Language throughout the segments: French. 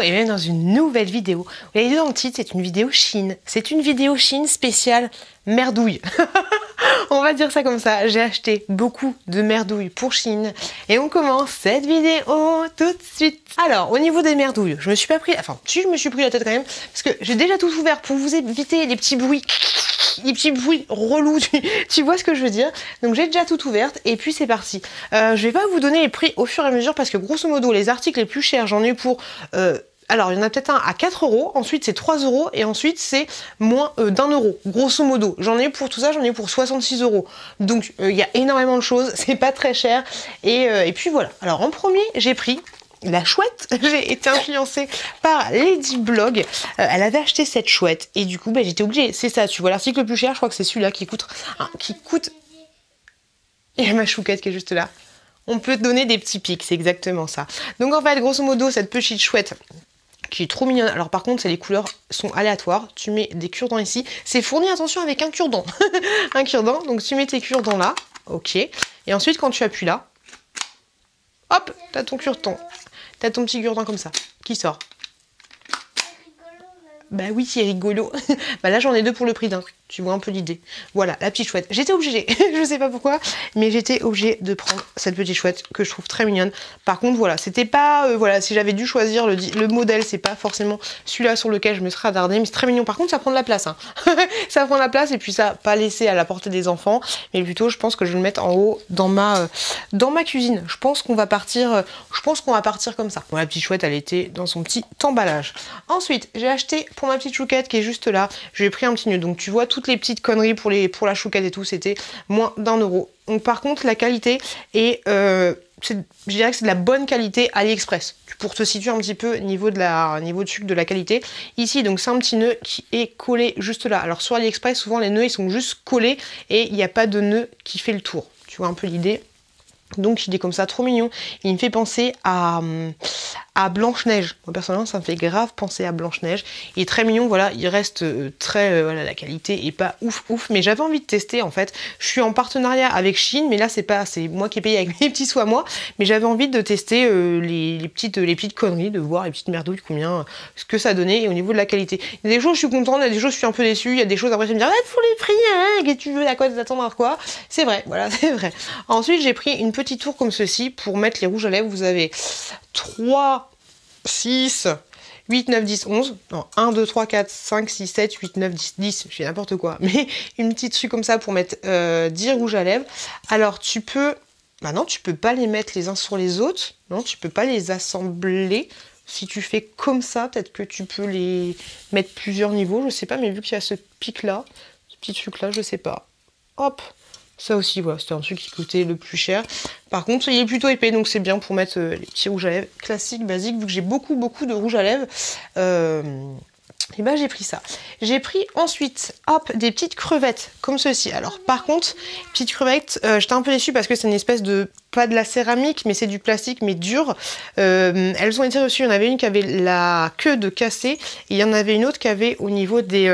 et bienvenue dans une nouvelle vidéo. Vous l'avez vu dans le titre, c'est une vidéo Shein. C'est une vidéo Shein spéciale merdouille. On va dire ça comme ça. J'ai acheté beaucoup de merdouilles pour Shein et on commence cette vidéo tout de suite. Alors, au niveau des merdouilles, je me suis pas pris... Enfin, si je me suis pris la tête quand même, parce que j'ai déjà tout ouvert pour vous éviter les petits bruits relous, tu vois ce que je veux dire. Donc j'ai déjà tout ouverte et puis c'est parti. Je vais pas vous donner les prix au fur et à mesure parce que grosso modo les articles les plus chers j'en ai eu pour... alors il y en a peut-être un à 4 €, ensuite c'est 3 € et ensuite c'est moins d'1 €, grosso modo. J'en ai eu pour tout ça, j'en ai eu pour 66 €. Donc il y a énormément de choses, c'est pas très cher. Et puis voilà. Alors en premier j'ai pris la chouette. J'ai été influencée par Lady Blog. Elle avait acheté cette chouette et du coup j'étais obligée. C'est ça, tu vois l'article le plus cher, je crois que c'est celui-là qui coûte... Il y a ma chouquette qui est juste là. On peut donner des petits pics, c'est exactement ça. Donc en fait, grosso modo, cette petite chouette qui est trop mignonne. Alors par contre, les couleurs sont aléatoires. Tu mets des cure-dents ici. C'est fourni, attention, avec un cure-dent. Un cure-dent, donc tu mets tes cure-dents là. Ok. Et ensuite, quand tu appuies là, hop, t'as ton cure-dent. T'as ton petit cure-dent comme ça, qui sort. Bah oui, c'est rigolo. Bah là, j'en ai deux pour le prix d'un. Tu vois un peu l'idée. Voilà, la petite chouette. J'étais obligée, je sais pas pourquoi, mais j'étais obligée de prendre cette petite chouette que je trouve très mignonne. Par contre, voilà, c'était pas... voilà, si j'avais dû choisir le modèle, c'est pas forcément celui-là sur lequel je me serais attardée, mais c'est très mignon. Par contre, ça prend de la place. Hein. Ça prend de la place et puis ça, pas laissé à la portée des enfants, mais plutôt, je pense que je vais le mettre en haut dans ma cuisine. Je pense qu'on va partir comme ça. Bon, la petite chouette, elle était dans son petit emballage. Ensuite, j'ai acheté pour ma petite chouquette qui est juste là, j'ai pris un petit nœud. Donc, tu vois, toutes les petites conneries pour la chouquette et tout, c'était moins d'1 €. Donc par contre la qualité est, je dirais que c'est de la bonne qualité AliExpress. Pour te situer un petit peu niveau de la qualité. Ici donc c'est un petit nœud qui est collé juste là. Alors sur AliExpress souvent les nœuds ils sont juste collés et il n'y a pas de nœud qui fait le tour. Tu vois un peu l'idée. Donc il est comme ça, trop mignon. Il me fait penser à Blanche-Neige. Moi personnellement ça me fait grave penser à Blanche-Neige. Il est très mignon, voilà, il reste très... voilà, la qualité est pas ouf, mais j'avais envie de tester en fait. Je suis en partenariat avec Shein, mais là c'est moi qui ai payé avec mes petits sous à moi. Mais j'avais envie de tester les petites conneries, de voir les petites merdouilles, ce que ça donnait et au niveau de la qualité. Il y a des choses je suis contente, il y a des choses je suis un peu déçue, il y a des choses après je vais me dire ah, pour les prix, hein, que tu veux, à quoi t'attendre, à quoi. C'est vrai, voilà, c'est vrai. Ensuite j'ai pris une petite tour comme ceci pour mettre les rouges à lèvres. Vous avez 3, 6, 8, 9, 10, 11. Non, 1, 2, 3, 4, 5, 6, 7, 8, 9, 10, 10. Je fais n'importe quoi. Mais une petite truc comme ça pour mettre 10 rouges à lèvres. Alors tu peux... Bah non, tu peux pas les mettre les uns sur les autres. Non, tu peux pas les assembler. Si tu fais comme ça, peut-être que tu peux les mettre plusieurs niveaux. Je sais pas, mais vu qu'il y a ce pic-là, ce petit truc-là, je sais pas. Hop. Ça aussi, voilà, c'était un truc qui coûtait le plus cher. Par contre, il est plutôt épais, donc c'est bien pour mettre les petits rouges à lèvres classiques, basiques, vu que j'ai beaucoup de rouges à lèvres. Et ben j'ai pris ça. J'ai pris ensuite, hop, des petites crevettes, comme ceci. Alors par contre, petites crevettes, j'étais un peu déçue parce que c'est une espèce de, pas de la céramique, mais c'est du plastique, mais dur. Elles ont été reçues, il y en avait une qui avait la queue de cassée, et il y en avait une autre qui avait au niveau des...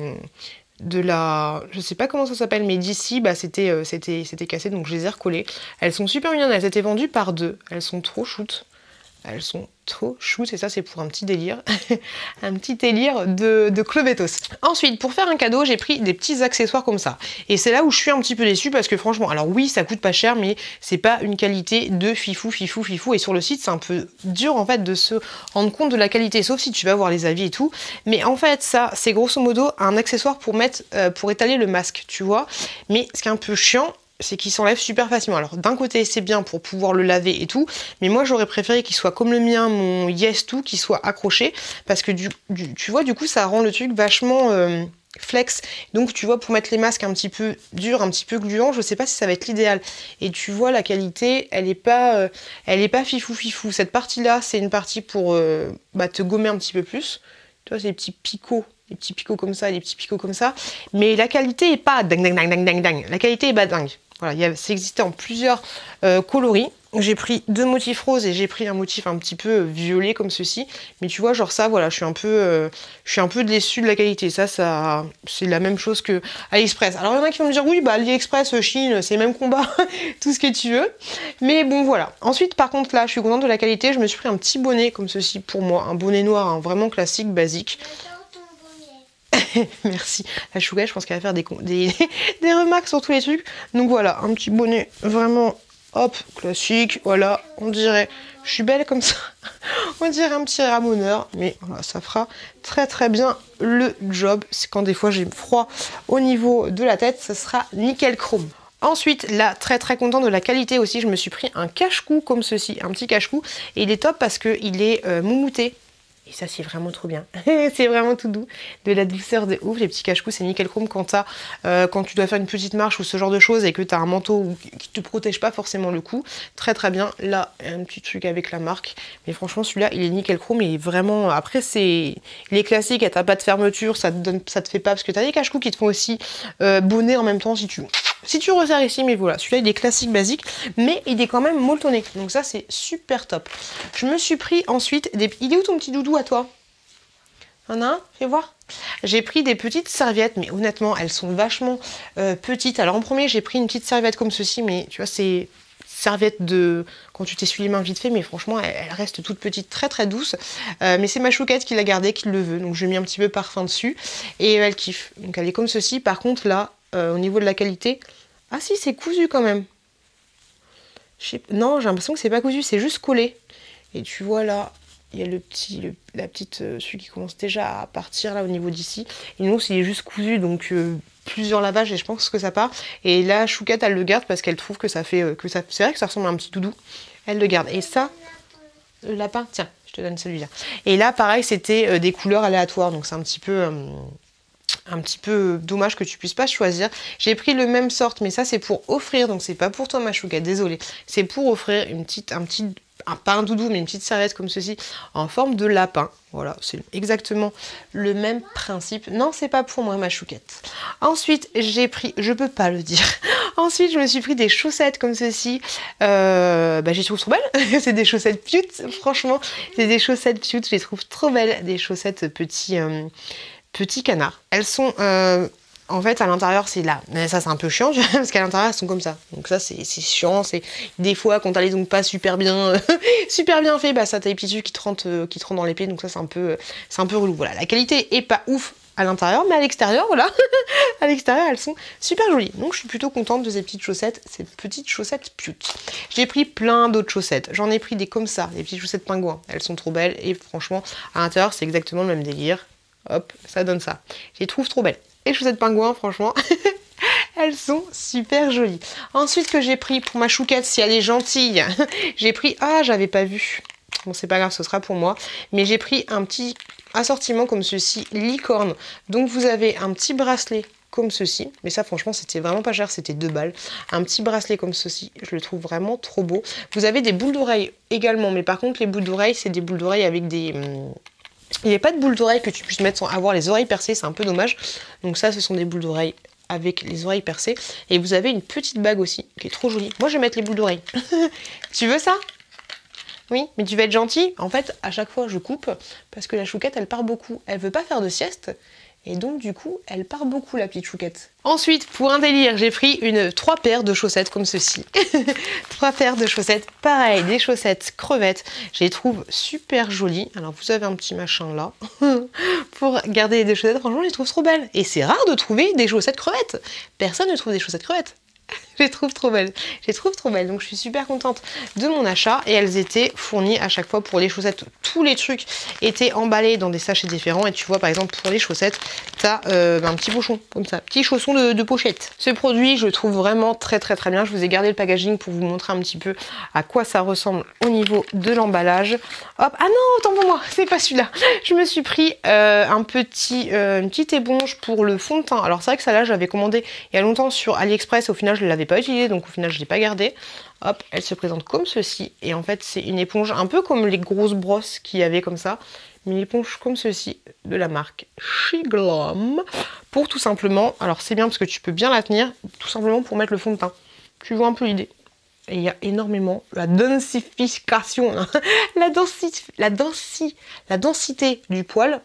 je sais pas comment ça s'appelle, mais d'ici, bah c'était cassé, donc je les ai recollées. Elles sont super mignonnes, elles étaient vendues par 2. Elles sont trop shoots. Elles sont trop chouettes et ça c'est pour un petit délire. Un petit délire de clubetos. Ensuite, pour faire un cadeau, j'ai pris des petits accessoires comme ça. Et c'est là où je suis un petit peu déçue parce que franchement, alors oui, ça coûte pas cher, mais c'est pas une qualité de fifou. Et sur le site, c'est un peu dur en fait de se rendre compte de la qualité, sauf si tu vas voir les avis et tout. Mais en fait, ça, c'est grosso modo un accessoire pour mettre, pour étaler le masque, tu vois. Mais ce qui est un peu chiant, c'est qu'il s'enlève super facilement. Alors d'un côté c'est bien pour pouvoir le laver et tout, mais moi j'aurais préféré qu'il soit comme le mien, mon Yes tout, qu'il soit accroché, parce que tu vois du coup ça rend le truc vachement flex. Donc tu vois pour mettre les masques un petit peu durs, un petit peu gluants, je sais pas si ça va être l'idéal. Et tu vois la qualité, elle est pas fifou. Cette partie là c'est une partie pour te gommer un petit peu plus. Tu vois, c'est des petits picots comme ça, des petits picots comme ça. Mais la qualité est pas dingue. La qualité est pas dingue. Voilà, c'est existé en plusieurs coloris. j'ai pris 2 motifs roses et j'ai pris un motif un petit peu violet comme ceci. Mais tu vois, genre ça, voilà, je suis un peu déçue de la qualité. Ça c'est la même chose que AliExpress. Alors il y en a qui vont me dire, oui, bah AliExpress, Chine, c'est le même combat, tout ce que tu veux. Mais bon, voilà. Ensuite, par contre, là, je suis contente de la qualité. Je me suis pris un petit bonnet comme ceci pour moi. Un bonnet noir, hein, vraiment classique, basique. Merci. La chouette, je pense qu'elle va faire des remarques sur tous les trucs. Donc voilà, un petit bonnet vraiment... Hop, classique, voilà, on dirait, je suis belle comme ça, on dirait un petit ramoneur, mais voilà, ça fera très très bien le job. C'est quand des fois j'ai froid au niveau de la tête, ça sera nickel chrome. Ensuite, là, très très content de la qualité aussi, je me suis pris un cache-cou comme ceci, un petit cache-cou, et il est top parce qu'il est moumouté. Et ça, c'est vraiment trop bien. C'est vraiment tout doux. De la douceur de ouf. Les petits cache-cou, c'est nickel chrome quand tu dois faire une petite marche ou ce genre de choses et que tu as un manteau qui te protège pas forcément le cou. Très très bien. Là, un petit truc avec la marque. Mais franchement, celui-là, il est nickel chrome. Et vraiment, après, il est classique. T'as pas de fermeture. Ça te fait pas. Parce que tu as des cache-cou qui te font aussi bonnet en même temps si tu resserres ici, mais voilà, celui-là il est classique, basique, mais il est quand même molletonné. Donc ça c'est super top. Je me suis pris ensuite Il est où ton petit doudou à toi? Y'en a un? Fais voir. J'ai pris des petites serviettes, mais honnêtement, elles sont vachement petites. Alors en premier, j'ai pris une petite serviette comme ceci, mais tu vois, c'est serviette de quand tu t'essuies les mains vite fait, mais franchement, elle reste toute petite, très très douce. Mais c'est ma chouquette qui l'a gardée, qui le veut. Donc j'ai mis un petit peu parfum dessus et elle kiffe. Donc elle est comme ceci. Par contre là, au niveau de la qualité, ah si, c'est cousu quand même. Non, j'ai l'impression que c'est pas cousu, c'est juste collé. Et tu vois là, il y a celui qui commence déjà à partir là au niveau d'ici. Et nous, il est juste cousu, donc plusieurs lavages et je pense que ça part. Et là, Chouquette, elle le garde parce qu'elle trouve que ça fait c'est vrai que ça ressemble à un petit doudou. Elle le garde. Et ça, le lapin, tiens, je te donne celui-là. Et là, pareil, c'était des couleurs aléatoires, donc c'est un petit peu dommage que tu puisses pas choisir. J'ai pris le même sorte, mais ça c'est pour offrir, donc c'est pas pour toi ma chouquette, désolée. C'est pour offrir pas un doudou, mais une petite serviette comme ceci, en forme de lapin. Voilà, c'est exactement le même principe. Non, c'est pas pour moi ma chouquette. Ensuite, j'ai pris, je peux pas le dire. Ensuite, je me suis pris des chaussettes comme ceci. J'y trouve trop belles. C'est des chaussettes cute, franchement. C'est des chaussettes cute, je les trouve trop belles. Des chaussettes petits canards. Elles sont en fait à l'intérieur c'est là. Mais ça c'est un peu chiant parce qu'à l'intérieur elles sont comme ça. Donc ça c'est chiant. C'est des fois quand t'as les ongles pas super bien super bien fait, bah ça t'as les petits trucs qui te rentrent dans les pieds. Donc ça c'est un peu relou. Voilà, la qualité est pas ouf à l'intérieur, mais à l'extérieur, voilà. À l'extérieur elles sont super jolies. Donc je suis plutôt contente de ces petites chaussettes cute. J'ai pris plein d'autres chaussettes. J'en ai pris des comme ça, des petites chaussettes pingouins. Elles sont trop belles et franchement à l'intérieur c'est exactement le même délire. Hop, ça donne ça. Je les trouve trop belles. Et les chaussettes pingouins, franchement, elles sont super jolies. Ensuite, que j'ai pris pour ma chouquette, si elle est gentille, j'ai pris... Ah, j'avais pas vu. Bon, c'est pas grave, ce sera pour moi. Mais j'ai pris un petit assortiment comme ceci, licorne. Donc, vous avez un petit bracelet comme ceci. Mais ça, franchement, c'était vraiment pas cher. C'était 2 balles. Un petit bracelet comme ceci. Je le trouve vraiment trop beau. Vous avez des boules d'oreilles également. Mais par contre, les boules d'oreilles, c'est des boules d'oreilles avec des... Il n'y a pas de boules d'oreilles que tu puisses mettre sans avoir les oreilles percées, c'est un peu dommage. Donc ça, ce sont des boules d'oreilles avec les oreilles percées. Et vous avez une petite bague aussi, qui est trop jolie. Moi, je vais mettre les boules d'oreilles. Tu veux ça? Oui, mais tu vas être gentil. En fait, à chaque fois, je coupe, parce que la chouquette, elle part beaucoup. Elle veut pas faire de sieste. Et donc du coup, elle part beaucoup la petite chouquette. Ensuite, pour un délire, j'ai pris 3 paires de chaussettes comme ceci. 3 paires de chaussettes, pareil, des chaussettes crevettes. Je les trouve super jolies. Alors vous avez un petit machin là pour garder les chaussettes. Franchement, je les trouve trop belles. Et c'est rare de trouver des chaussettes crevettes. Personne ne trouve des chaussettes crevettes. Je les trouve trop belles. Je les trouve trop belles. Donc je suis super contente de mon achat. Et elles étaient fournies à chaque fois pour les chaussettes. Tous les trucs étaient emballés dans des sachets différents. Et tu vois, par exemple, pour les chaussettes, t'as un petit bouchon, comme ça. Petit chausson de pochette. Ce produit, je le trouve vraiment très très très bien. Je vous ai gardé le packaging pour vous montrer un petit peu à quoi ça ressemble au niveau de l'emballage. Hop. Ah non, autant pour moi. C'est pas celui-là. Je me suis pris une petite éponge pour le fond de teint. Alors c'est vrai que ça là, je l'avais commandé il y a longtemps sur AliExpress. Au final, je ne l'avais pas utilisé, donc au final je ne l'ai pas gardé. Hop, elle se présente comme ceci. Et en fait, c'est une éponge un peu comme les grosses brosses qu'il y avait comme ça. Mais une éponge comme ceci de la marque Shiglam. Pour tout simplement, alors c'est bien parce que tu peux bien la tenir, tout simplement pour mettre le fond de teint. Tu vois un peu l'idée. Et il y a énormément la densification, la densité du poil.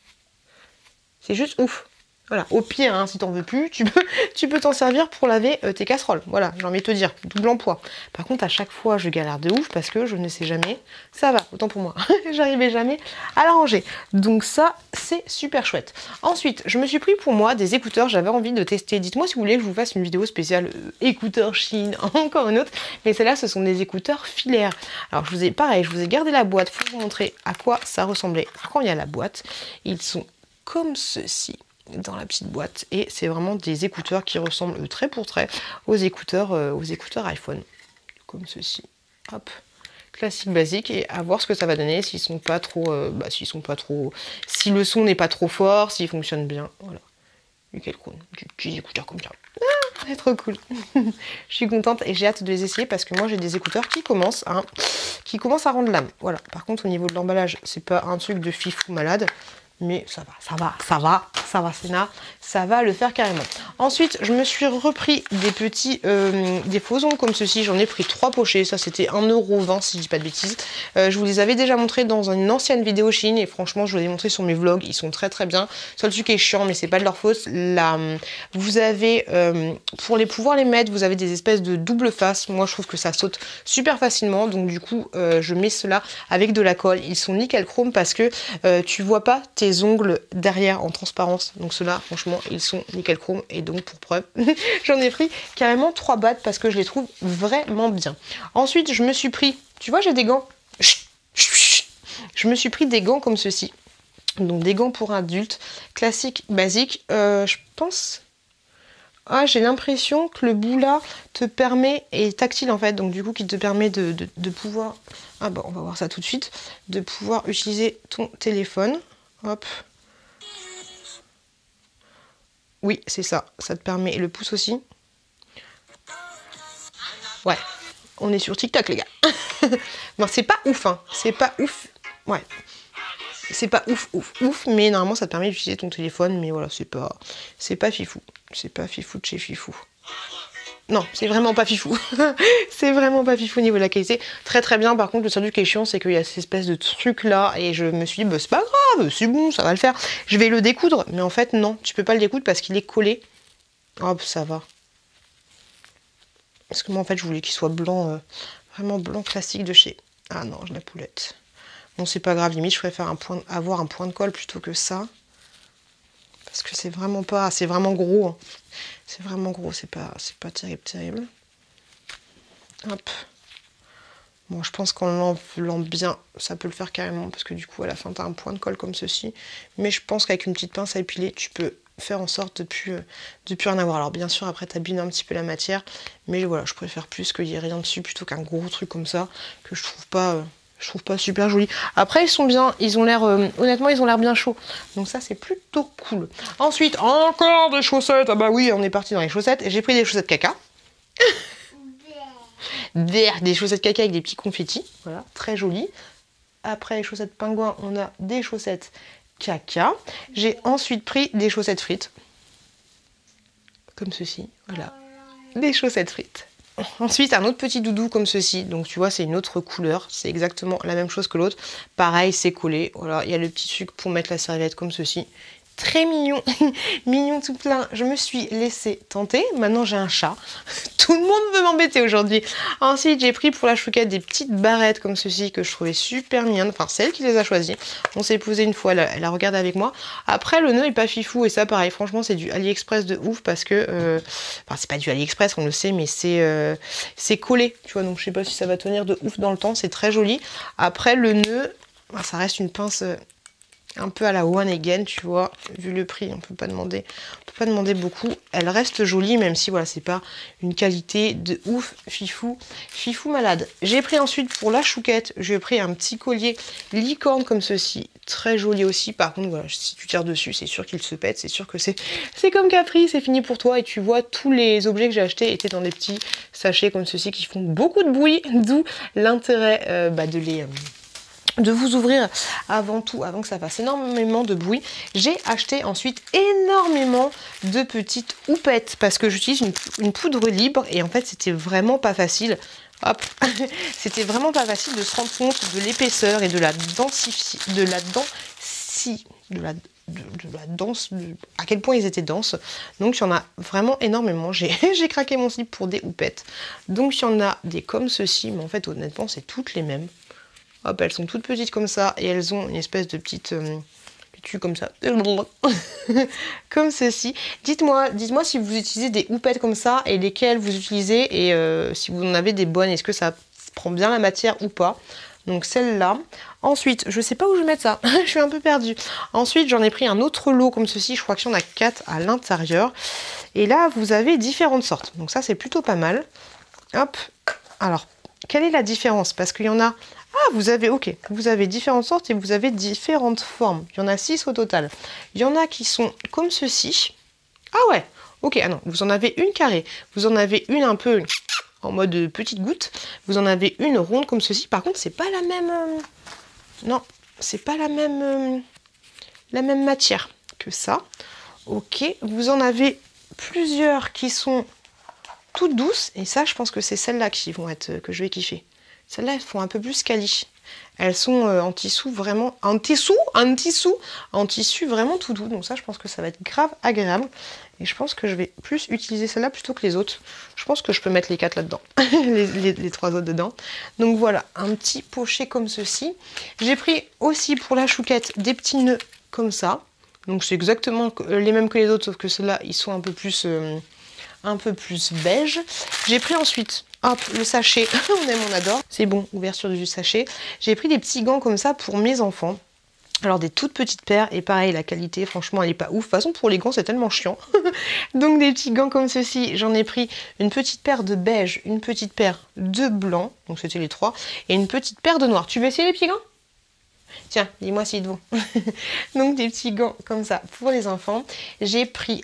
C'est juste ouf. Voilà, au pire, hein, si t'en veux plus, tu peux t'en servir pour laver tes casseroles. Voilà, j'ai envie de te dire, double emploi. Par contre, à chaque fois, je galère de ouf parce que je ne sais jamais. Ça va, autant pour moi. J'arrivais jamais à la ranger. Donc ça, c'est super chouette. Ensuite, je me suis pris pour moi des écouteurs. J'avais envie de tester. Dites-moi si vous voulez que je vous fasse une vidéo spéciale écouteurs Chine, encore une autre. Mais celle-là, ce sont des écouteurs filaires. Alors, je vous ai gardé la boîte pour vous montrer à quoi ça ressemblait quand il y a la boîte. Ils sont comme ceci dans la petite boîte et c'est vraiment des écouteurs qui ressemblent trait pour trait aux écouteurs iPhone comme ceci, hop, classique basique, et à voir ce que ça va donner, s'ils sont pas trop si le son n'est pas trop fort, s'ils fonctionnent bien. Voilà, nickel chrome, des petits écouteurs comme ça. C'est trop cool. Je suis contente et j'ai hâte de les essayer parce que moi j'ai des écouteurs qui commencent à rendre l'âme. Voilà, par contre au niveau de l'emballage, c'est pas un truc de fifou malade. Mais ça va, Sénat, ça va le faire carrément. Ensuite, je me suis repris des faux ongles comme ceci. J'en ai pris 3 pochets. Ça, c'était 1,20 € si je dis pas de bêtises. Je vous les avais déjà montrés dans une ancienne vidéo Chine. Et franchement, je vous les ai montrés sur mes vlogs. Ils sont très très bien. Seul truc qui est chiant, mais c'est pas de leur faute. Là, vous avez, pour pouvoir les mettre, vous avez des espèces de double face. Moi, je trouve que ça saute super facilement. Donc du coup, je mets cela avec de la colle. Ils sont nickel chrome parce que tu vois pas tes ongles derrière en transparence, donc ceux-là franchement ils sont nickel chrome, et donc pour preuve j'en ai pris carrément 3 battes parce que je les trouve vraiment bien. Ensuite je me suis pris, tu vois j'ai des gants, je me suis pris des gants comme ceci, donc des gants pour adultes classiques basiques. Je pense, j'ai l'impression que le bout là te permet, est tactile en fait, donc du coup qui te permet de pouvoir, on va voir ça tout de suite, de pouvoir utiliser ton téléphone. Hop. Oui, c'est ça. Ça te permet, le pouce aussi. Ouais. On est sur TikTok, les gars. Non, c'est pas ouf, hein. C'est pas ouf. Ouais. C'est pas ouf. Mais normalement, ça te permet d'utiliser ton téléphone. Mais voilà, c'est pas fifou. C'est pas fifou de chez fifou. Non, c'est vraiment pas fifou. C'est vraiment pas fifou au niveau de la qualité. Très très bien. Par contre, le seul truc qui est chiant, c'est qu'il y a cette espèce de truc là. Et je me suis dit, bah, c'est pas grave, c'est bon, ça va le faire. Je vais le découdre. Mais en fait, non, tu peux pas le découdre parce qu'il est collé. Hop, ça va. Parce que moi, en fait, je voulais qu'il soit blanc, vraiment blanc classique de chez... Ah non, j'ai la poulette. Bon, c'est pas grave. Limite, je préfère avoir un point de colle plutôt que ça. Parce que c'est vraiment pas... C'est vraiment gros. Hein. C'est vraiment gros, c'est pas terrible. Hop. Bon, je pense qu'en l'enflant bien, ça peut le faire carrément, parce que du coup, à la fin, tu as un point de colle comme ceci. Mais je pense qu'avec une petite pince à épiler, tu peux faire en sorte de plus en avoir. Alors bien sûr, après, tu abîmes un petit peu la matière, mais voilà, je préfère plus qu'il n'y ait rien dessus, plutôt qu'un gros truc comme ça, que je trouve pas super joli. Après, ils sont bien, ils ont l'air, honnêtement, ils ont l'air bien chauds. Donc ça, c'est plutôt cool. Ensuite, encore des chaussettes. Ah bah oui, on est parti dans les chaussettes. J'ai pris des chaussettes caca. Des chaussettes caca avec des petits confettis. Voilà, très jolies. Après les chaussettes pingouins, on a des chaussettes caca. J'ai ensuite pris des chaussettes frites. Comme ceci, voilà. Des chaussettes frites. Ensuite, un autre petit doudou comme ceci. Donc, tu vois, c'est une autre couleur. C'est exactement la même chose que l'autre. Pareil, c'est collé. Voilà, il y a le petit truc pour mettre la serviette comme ceci. Très mignon. Mignon tout plein. Je me suis laissée tenter. Maintenant, j'ai un chat. Tout le monde veut m'embêter aujourd'hui. Ensuite, j'ai pris pour la chouquette des petites barrettes comme ceci que je trouvais super mignonnes. Enfin, c'est elle qui les a choisies. On s'est posé une fois, elle a regardé avec moi. Après, le nœud est pas fifou. Et ça, pareil, franchement, c'est du AliExpress de ouf parce que... Enfin, c'est pas du AliExpress, on le sait, mais c'est collé. Tu vois, donc je sais pas si ça va tenir de ouf dans le temps. C'est très joli. Après, le nœud, ça reste une pince... un peu à la One Again, tu vois, vu le prix, on peut pas demander beaucoup. Elle reste jolie, même si voilà, c'est pas une qualité de ouf, fifou malade. J'ai pris ensuite pour la chouquette, j'ai pris un petit collier licorne comme ceci, très joli aussi. Par contre, voilà, si tu tires dessus, c'est sûr qu'il se pète, c'est sûr que c'est comme Capri, c'est fini pour toi. Et tu vois, tous les objets que j'ai achetés étaient dans des petits sachets comme ceci qui font beaucoup de bruit, d'où l'intérêt de vous ouvrir avant tout, avant que ça fasse énormément de bruit. J'ai acheté ensuite énormément de petites houppettes parce que j'utilise une poudre libre et en fait c'était vraiment pas facile. Hop, c'était vraiment pas facile de se rendre compte de l'épaisseur et de la dense, à quel point ils étaient denses. Donc il y en a vraiment énormément. J'ai craqué mon slip pour des houppettes. Donc il y en a des comme ceci, mais en fait honnêtement c'est toutes les mêmes. Hop, elles sont toutes petites comme ça et elles ont une espèce de petite comme ça, comme ceci. Dites-moi si vous utilisez des houpettes comme ça et lesquelles vous utilisez et si vous en avez des bonnes, est-ce que ça prend bien la matière ou pas. Donc celle-là. Ensuite, je sais pas où je vais mettre ça, je suis un peu perdue. Ensuite, j'en ai pris un autre lot comme ceci, je crois qu'il y en a 4 à l'intérieur. Et là, vous avez différentes sortes. Donc ça, c'est plutôt pas mal. Hop, alors, quelle est la différence? Parce qu'il y en a... Ah, vous avez différentes sortes et vous avez différentes formes. Il y en a 6 au total. Il y en a qui sont comme ceci. Ah ouais, ok, ah non, vous en avez une carrée. Vous en avez une un peu en mode petite goutte. Vous en avez une ronde comme ceci. Par contre, c'est pas la même... Non, c'est pas la même matière que ça. Ok, vous en avez plusieurs qui sont toutes douces. Et ça, je pense que c'est celles-là qui vont être, que je vais kiffer. Celles-là, elles font un peu plus quali. Elles sont en tissu vraiment... En tissu vraiment tout doux. Donc ça, je pense que ça va être grave agréable. Et je pense que je vais plus utiliser celle-là plutôt que les autres. Je pense que je peux mettre les 4 là-dedans. les 3 autres dedans. Donc voilà, un petit pochet comme ceci. J'ai pris aussi pour la chouquette des petits nœuds comme ça. Donc c'est exactement les mêmes que les autres, sauf que ceux-là, ils sont un peu plus beige. J'ai pris ensuite... Hop, le sachet, on aime, on adore. C'est bon, ouverture du sachet. J'ai pris des petits gants comme ça pour mes enfants. Alors des toutes petites paires et pareil, la qualité, franchement, elle est pas ouf. De toute façon, pour les gants, c'est tellement chiant. Donc des petits gants comme ceci, j'en ai pris une petite paire de beige, une petite paire de blanc, donc c'était les 3, et une petite paire de noir. Tu veux essayer les petits gants? Tiens, dis-moi s'ils te vont. Donc des petits gants comme ça pour les enfants. J'ai pris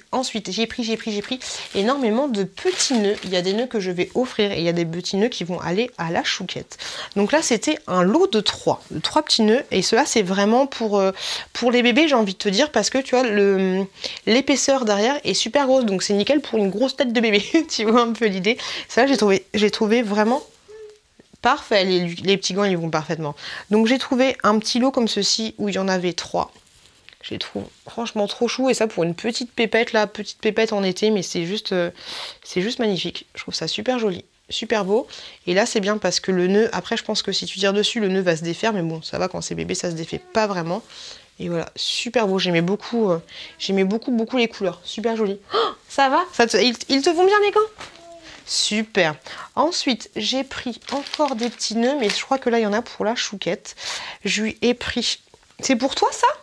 énormément de petits nœuds. Il y a des nœuds que je vais offrir et il y a des petits nœuds qui vont aller à la chouquette. Donc là, c'était un lot de 3 petits nœuds. Et cela, c'est vraiment pour les bébés, j'ai envie de te dire, parce que tu vois, l'épaisseur derrière est super grosse. Donc c'est nickel pour une grosse tête de bébé. Tu vois un peu l'idée. Ça, j'ai trouvé vraiment... Parfait, les petits gants ils vont parfaitement. Donc j'ai trouvé un petit lot comme ceci où il y en avait 3. Je les trouve franchement trop chou et ça pour une petite pépette là, petite pépette en été, mais c'est juste magnifique. Je trouve ça super joli, super beau. Et là c'est bien parce que le nœud, après je pense que si tu tires dessus le nœud va se défaire, mais bon ça va quand c'est bébé ça se défait pas vraiment. Et voilà, super beau, j'aimais beaucoup les couleurs, super joli. Oh, ça va ils te vont bien les gants? Super. Ensuite, j'ai pris encore des petits nœuds, mais je crois que là, il y en a pour la chouquette. Je lui ai pris... C'est pour toi, ça?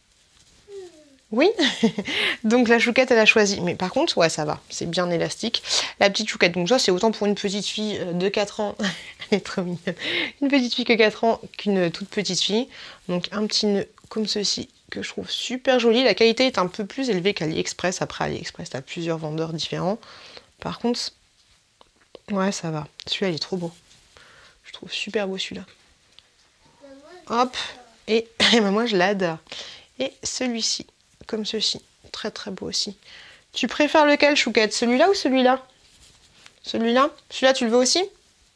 Oui. Donc, la chouquette, elle a choisi. Mais par contre, ouais, ça va. C'est bien élastique. La petite chouquette, donc ça, c'est autant pour une petite fille de 4 ans. Elle est trop mignonne. Une petite fille que 4 ans qu'une toute petite fille. Donc, un petit nœud comme ceci que je trouve super joli. La qualité est un peu plus élevée qu'AliExpress. Après, AliExpress, t'as plusieurs vendeurs différents. Par contre... Ouais, ça va. Celui-là, il est trop beau. Je trouve super beau celui-là. Hop. Et moi, je l'adore. Et celui-ci, comme ceci. Très, très beau aussi. Tu préfères lequel, chouquette? Celui-là ou celui-là? Celui-là? Celui-là, tu le veux aussi?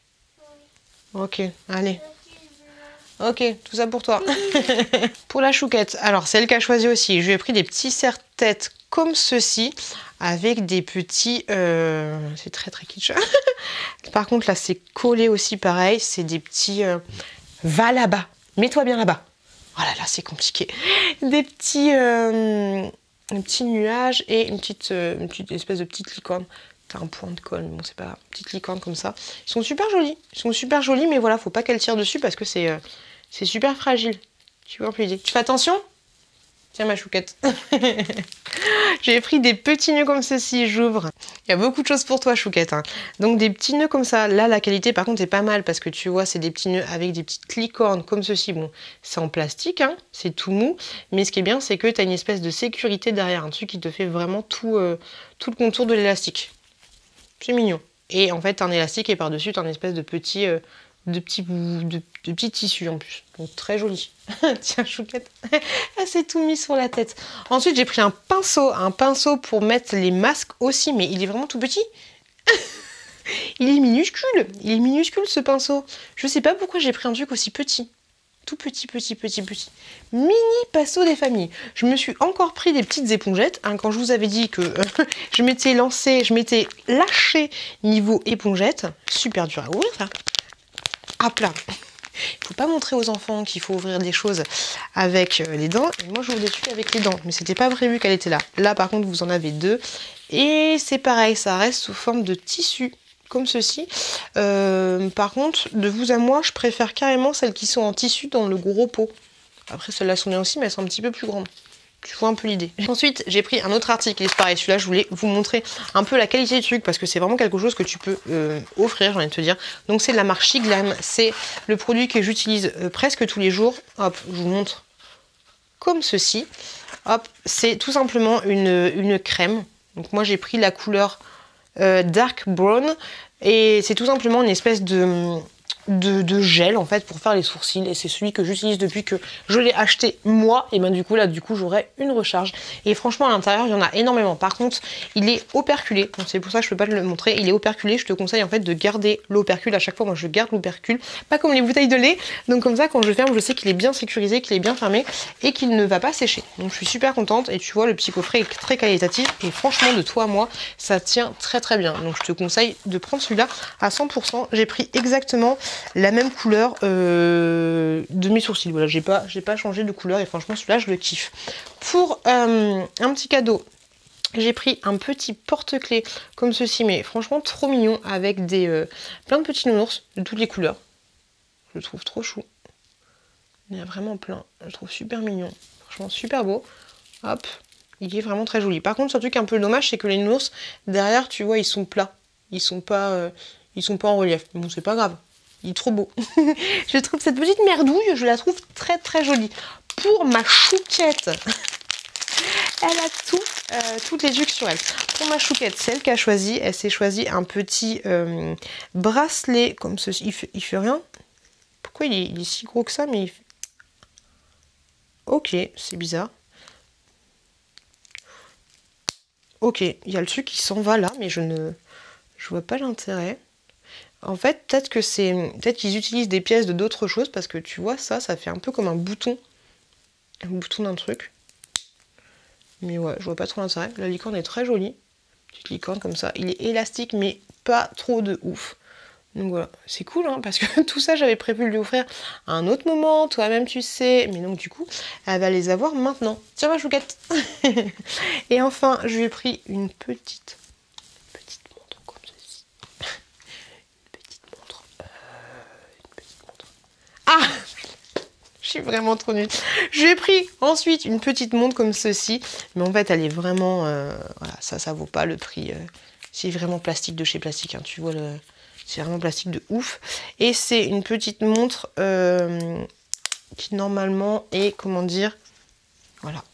Ok, allez. Ok, tout ça pour toi. Pour la chouquette, alors c'est elle qui a choisi aussi. Je lui ai pris des petits serre-têtes comme ceci, avec des petits... c'est très très kitsch. Par contre là c'est collé aussi pareil, c'est des petits... Va là-bas, mets-toi bien là-bas. Oh là là, c'est compliqué. Des petits nuages et une petite espèce de petite licorne. T'as un point de colle, mais bon c'est pas grave. Petite licorne comme ça. Ils sont super jolis, mais voilà, faut pas qu'elle tire dessus parce que c'est super fragile. Tu vois un peu l'idée. Tu fais attention? Tiens ma chouquette. J'ai pris des petits nœuds comme ceci, j'ouvre. Il y a beaucoup de choses pour toi chouquette. Hein. Donc des petits nœuds comme ça. Là la qualité par contre est pas mal parce que tu vois c'est des petits nœuds avec des petites licornes comme ceci. Bon c'est en plastique, hein, c'est tout mou. Mais ce qui est bien c'est que tu as une espèce de sécurité derrière. Un truc qui te fait vraiment tout le contour de l'élastique. C'est mignon. Et en fait, un élastique et par-dessus, tu as une espèce de petit de petits bouts, de petits tissus en plus. Donc très joli. Tiens, chouquette. Elle s'est tout mis sur la tête. Ensuite, j'ai pris un pinceau pour mettre les masques aussi, mais il est vraiment tout petit. Il est minuscule ce pinceau. Je sais pas pourquoi j'ai pris un truc aussi petit. Tout petit. Mini pinceau des familles. Je me suis encore pris des petites épongettes. Hein, quand je vous avais dit que je m'étais lâchée niveau épongettes. Super dur à ouvrir ça. Hop là. Il faut pas montrer aux enfants qu'il faut ouvrir des choses avec les dents. Et moi, je ouvre des trucs avec les dents. Mais c'était pas prévu qu'elle était là. Là, par contre, vous en avez deux. Et c'est pareil, ça reste sous forme de tissu. Comme ceci. Par contre, de vous à moi, je préfère carrément celles qui sont en tissu dans le gros pot. Après, celles-là sont bien aussi, mais elles sont un petit peu plus grandes. Tu vois un peu l'idée. Ensuite, j'ai pris un autre article, et c'est pareil, celui-là, je voulais vous montrer un peu la qualité du truc, parce que c'est vraiment quelque chose que tu peux offrir, j'ai envie de te dire. Donc, c'est de la marque Shiglam. C'est le produit que j'utilise presque tous les jours. Hop, je vous montre comme ceci. Hop, c'est tout simplement une crème. Donc, moi, j'ai pris la couleur dark brown et c'est tout simplement une espèce de gel en fait pour faire les sourcils et c'est celui que j'utilise depuis que je l'ai acheté moi et ben du coup j'aurai une recharge et franchement à l'intérieur il y en a énormément. Par contre il est operculé, donc c'est pour ça que je peux pas te le montrer, il est operculé. Je te conseille en fait de garder l'opercule à chaque fois. Moi je garde l'opercule, pas comme les bouteilles de lait, donc comme ça quand je ferme je sais qu'il est bien sécurisé, qu'il est bien fermé et qu'il ne va pas sécher. Donc je suis super contente et tu vois le petit coffret est très qualitatif et franchement de toi à moi ça tient très bien. Donc je te conseille de prendre celui-là à 100%. J'ai pris exactement la même couleur de mes sourcils. Voilà, j'ai pas changé de couleur et franchement celui-là je le kiffe. Pour un petit cadeau, j'ai pris un petit porte-clés comme ceci, mais franchement trop mignon avec plein de petits nounours de toutes les couleurs. Je le trouve trop chou. Il y en a vraiment plein. Je le trouve super mignon. Franchement super beau. Hop, il est vraiment très joli. Par contre, ce truc un peu dommage, c'est que les nounours derrière, tu vois, ils sont plats. Ils sont pas en relief. Bon, c'est pas grave. Il est trop beau. Je trouve cette petite merdouille, je la trouve très jolie. Pour ma chouquette, elle a toutes les trucs sur elle. Pour ma chouquette, celle qu'elle a choisi, elle s'est choisi un petit bracelet comme ceci. Il fait rien. Pourquoi il est si gros que ça, mais ok, c'est bizarre. Ok, il y a le truc qui s'en va là, mais je vois pas l'intérêt. En fait, peut-être qu'ils utilisent des pièces de d'autres choses parce que tu vois ça fait un peu comme un bouton d'un truc. Mais ouais, je vois pas trop l'intérêt. La licorne est très jolie, petite licorne comme ça. Il est élastique mais pas trop de ouf. Donc voilà, c'est cool hein, parce que tout ça j'avais prévu de lui offrir à un autre moment, toi-même tu sais. Mais donc du coup, elle va les avoir maintenant. Tiens ma chouquette. Et enfin, je lui ai pris une petite montre comme ceci. Ah, je suis vraiment trop nulle. J'ai pris ensuite une petite montre comme ceci. Mais en fait, elle est vraiment... voilà, ça vaut pas le prix. C'est vraiment plastique de chez Plastique. Hein, tu vois, c'est vraiment plastique de ouf. Et c'est une petite montre qui normalement est... Comment dire? Voilà.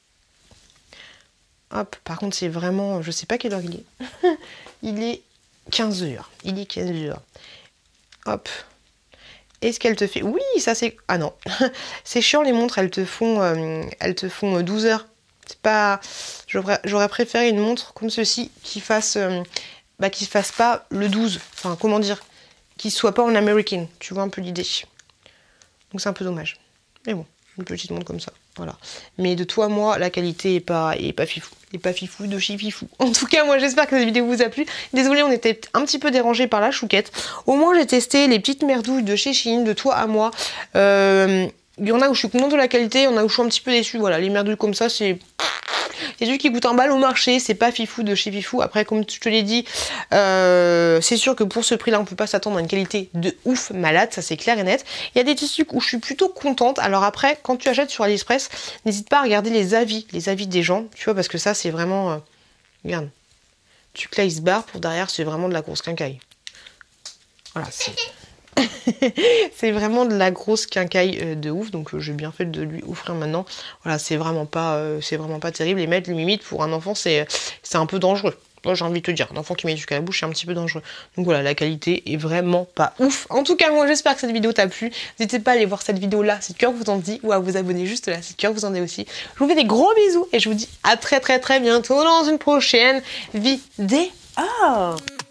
Hop, par contre, c'est vraiment... Je sais pas quelle heure il est. Il est 15 h. Il est 15 h. Hop. Est-ce qu'elle te fait... Oui, ça c'est... Ah non. C'est chiant les montres, elles te font 12 heures. C'est pas... J'aurais préféré une montre comme ceci qui fasse pas le 12. Enfin, comment dire? Qui soit pas en American. Tu vois un peu l'idée. Donc c'est un peu dommage. Mais bon, une petite montre comme ça. Voilà. Mais de toi, moi, la qualité est pas fifou. Et pas fifou de chez fifou. En tout cas, moi, j'espère que cette vidéo vous a plu. Désolée, on était un petit peu dérangés par la chouquette. Au moins, j'ai testé les petites merdouilles de chez Shein, de toi à moi. Il y en a où je suis contente de la qualité, il y en a où je suis un petit peu déçue. Voilà, les merdouilles comme ça, c'est celui qui coûte un bal au marché, c'est pas fifou de chez fifou. Après, comme je te l'ai dit, c'est sûr que pour ce prix-là, on peut pas s'attendre à une qualité de ouf malade, ça c'est clair et net. Il y a des tissus où je suis plutôt contente. Alors après, quand tu achètes sur AliExpress, n'hésite pas à regarder les avis des gens, tu vois, parce que ça c'est vraiment... regarde, tu claques barre pour derrière, c'est vraiment de la grosse quincaille. Voilà, c'est... c'est vraiment de la grosse quincaille de ouf, donc j'ai bien fait de lui offrir maintenant. Voilà, c'est vraiment pas terrible, et mettre limite pour un enfant c'est un peu dangereux. Moi, j'ai envie de te dire, un enfant qui met du sucre à la bouche, c'est un petit peu dangereux. Donc voilà, la qualité est vraiment pas ouf. En tout cas, moi, j'espère que cette vidéo t'a plu. N'hésitez pas à aller voir cette vidéo-là si le cœur vous en dit, ou à vous abonner juste là si le cœur vous en dit aussi. Je vous fais des gros bisous et je vous dis à très bientôt dans une prochaine vidéo.